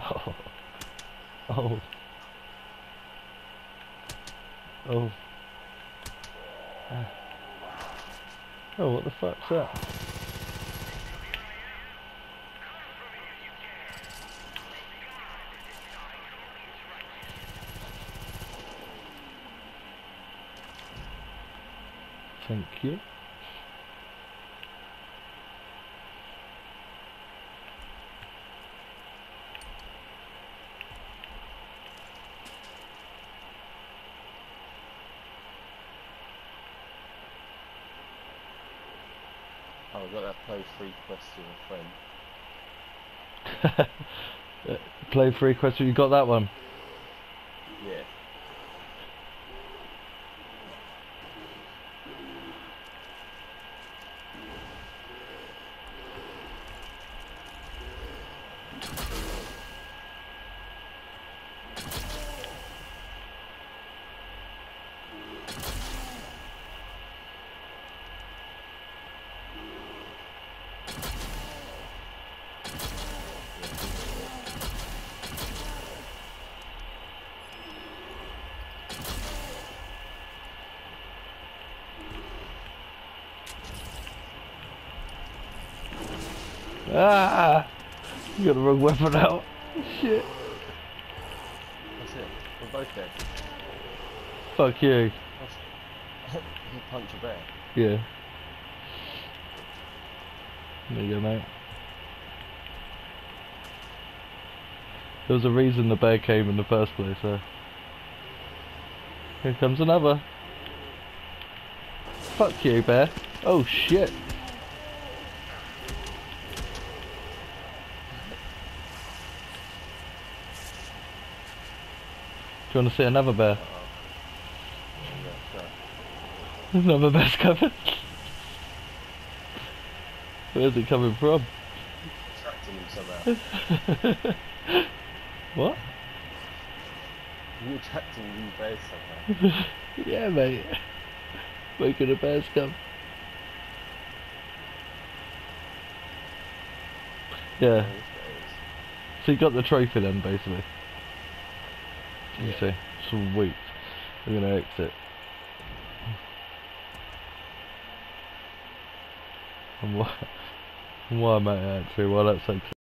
Oh. Oh. Oh. Oh, what the fuck's that? Thank you. Oh, I got that play free quest with a friend. Play free question, you got that one? Yeah. Ah! You got the wrong weapon out. Shit. That's it. We're both dead. Fuck you. You punch a bear. Yeah. There you go, mate. There was a reason the bear came in the first place, so. Here comes another. Fuck you, bear. Oh shit. Do you want to see another bear? Yeah, sure. Another bear's coming. Where's it coming from? Attracting him somehow. What? You attracting these bears somehow. Yeah, mate. Making the bears come. Yeah. So you got the trophy then, basically. You see. Sweet. We're gonna exit. And why am I actually? Well, that's okay.